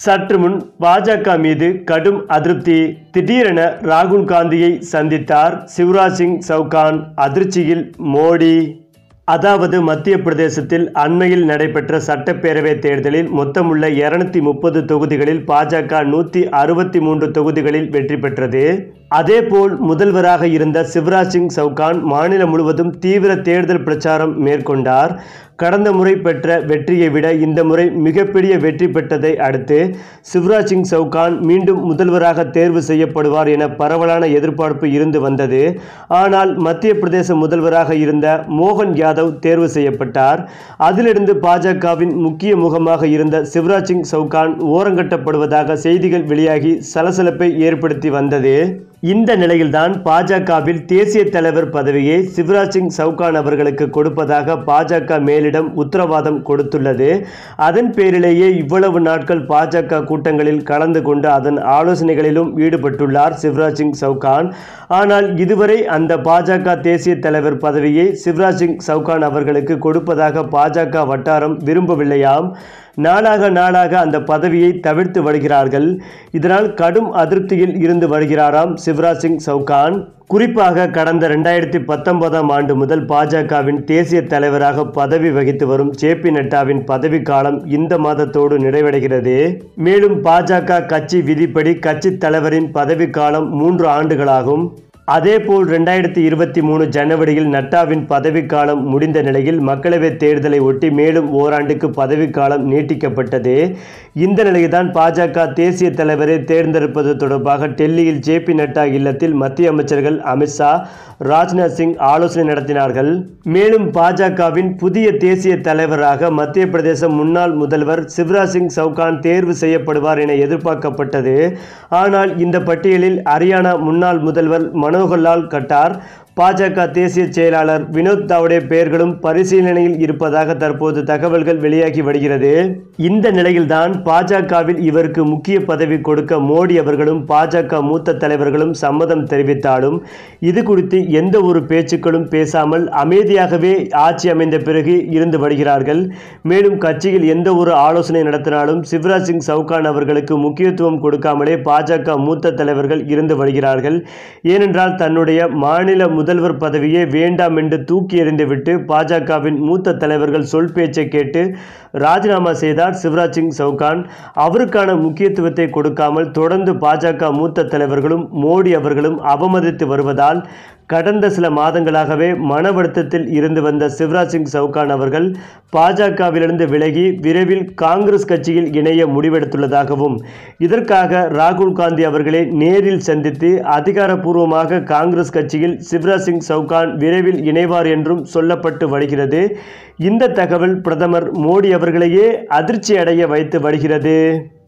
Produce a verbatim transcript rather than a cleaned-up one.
சற்று முன் பாஜக மீது கடும் அதிருப்தி. திடீரென ராகுல் காந்தியை சந்தித்தார் சிவராஜ் சிங் சவுகான். அதிர்ச்சியில் மோடி. அதாவது மத்திய பிரதேசத்தில் அண்மையில் நடைபெற்ற சட்டப்பேரவை தேர்தலில் மொத்தமுள்ள இருநூத்தி முப்பது தொகுதிகளில் பாஜக நூற்றி அறுபத்தி மூன்று தொகுதிகளில் வெற்றி பெற்றது. அதேபோல் முதல்வராக இருந்த சிவராஜ் சிங் சவுகான் மாநிலம் முழுவதும் தீவிர தேர்தல் பிரச்சாரம் மேற்கொண்டார். கடந்த முறை பெற்ற வெற்றியை விட இந்த முறை மிகப்பெரிய வெற்றி பெற்றதை அடுத்து சிவராஜ் சிங் சவுகான் மீண்டும் முதல்வராக தேர்வு செய்யப்படுவார் என பரவலான எதிர்பார்ப்பு இருந்து வந்தது. ஆனால் மத்திய பிரதேச முதல்வராக இருந்த மோகன் யாதவ் தேர்வு செய்யப்பட்டார். அதிலிருந்து பாஜகவின் முக்கிய முகமாக இருந்த சிவராஜ் சிங் சவுகான் ஓரங்கட்டப்படுவதாக செய்திகள் வெளியாகி சலசலப்பை ஏற்படுத்தி வந்தது. இந்த நிலையில்தான் பாஜகவில் தேசிய தலைவர் பதவியை சிவராஜ் சிங் சவுகான் அவர்களுக்கு கொடுப்பதாக பாஜக மேலிடம் உத்தரவாதம் கொடுத்துள்ளது. அதன் பேரிலேயே இவ்வளவு நாட்கள் பாஜக கூட்டங்களில் கலந்து கொண்டு அதன் ஆலோசனைகளிலும் ஈடுபட்டுள்ளார் சிவராஜ் சிங் சவுகான். ஆனால் இதுவரை அந்த பாஜக தேசிய தலைவர் பதவியை சிவராஜ் சிங் சவுகான் அவர்களுக்கு கொடுப்பதாக பாஜக வட்டாரம் விரும்பவில்லையாம். நாளாக நாளாக அந்த பதவியை தவிர்த்து வருகிறார்கள். இதனால் கடும் அதிருப்தியில் இருந்து வருகிறாராம் சிவராஜ் சிங் சவுகான். குறிப்பாக கடந்த இரண்டாயிரத்தி பத்தொன்பதாம் ஆண்டு முதல் பாஜகவின் தேசிய தலைவராக பதவி வகித்து வரும் ஜே பி நட்டாவின் பதவி காலம் இந்த மாதத்தோடு நிறைவடைகிறது. மேலும் பாஜக கட்சி விதிப்படி கட்சி தலைவரின் பதவி காலம் மூன்று ஆண்டுகளாகும். அதேபோல் இரண்டாயிரத்தி இருபத்தி மூணு ஜனவரியில் நட்டாவின் பதவிக்காலம் முடிந்த நிலையில் மக்களவைத் தேர்தலை ஒட்டி மேலும் ஓராண்டுக்கு பதவிக்காலம் நீட்டிக்கப்பட்டது. இந்த நிலையில்தான் பாஜக தேசிய தலைவரை தேர்ந்தெடுப்பது தொடர்பாக டெல்லியில் ஜே பி நட்டா இல்லத்தில் மத்திய அமைச்சர்கள் அமித்ஷா, ராஜ்நாத் சிங் ஆலோசனை நடத்தினார்கள். மேலும் பாஜகவின் புதிய தேசிய தலைவராக மத்திய பிரதேச முன்னாள் முதல்வர் சிவராஜ் சிங் சவுகான் தேர்வு செய்யப்படுவார் என எதிர்பார்க்கப்பட்டது. ஆனால் இந்த பட்டியலில் ஹரியானா முன்னாள் முதல்வர் மனோகர்லால் கட்டார், பாஜக தேசிய செயலாளர் வினோத் தாவடே பெயர்களும் பரிசீலனையில் இருப்பதாக தற்போது தகவல்கள் வெளியாகி வருகிறது. இந்த நிலையில்தான் பாஜகவில் இவருக்கு முக்கிய பதவி கொடுக்க மோடி அவர்களும் பாஜக மூத்த தலைவர்களும் சம்மதம் தெரிவித்தாலும் இது குறித்து எந்த ஒரு பேச்சுக்களும் பேசாமல் அமைதியாகவே ஆட்சி அமைந்த பிறகு இருந்து வருகிறார்கள். மேலும் கட்சியில் எந்த ஒரு ஆலோசனை நடத்தினாலும் சிவராஜ் சிங் சவுகான் அவர்களுக்கு முக்கியத்துவம் கொடுக்காமலே பாஜக மூத்த தலைவர்கள் இருந்து வருகிறார்கள். ஏனென்றால் தன்னுடைய மாநில முதல்வர் பதவியே வேண்டாம் என்று தூக்கி எறிந்துவிட்டு பாஜகவின் மூத்த தலைவர்கள் சொல் பேச்சை கேட்டு ராஜினாமா செய்தார் சிவராஜ் சிங் சவுகான். அவருக்கான முக்கியத்துவத்தை கொடுக்காமல் தொடர்ந்து பாஜக மூத்த தலைவர்களும் மோடி அவர்களும் அவமதித்து வருவதால் கடந்த சில மாதங்களாகவே மன வருத்தத்தில் இருந்து வந்த சிவராஜ் சிங் சவுகான் அவர்கள் பாஜகவிலிருந்து விலகி விரைவில் காங்கிரஸ் கட்சியில் இணைய முடிவெடுத்துள்ளதாகவும் இதற்காக ராகுல் காந்தி அவர்களை நேரில் சந்தித்து அதிகாரப்பூர்வமாக காங்கிரஸ் கட்சியில் சிவராஜ் சிங் சவுகான் விரைவில் இணைவார் என்றும் சொல்லப்பட்டு வருகிறது. இந்த தகவல் பிரதமர் மோடி அவர்களையே அதிர்ச்சி அடைய வைத்து வருகிறது.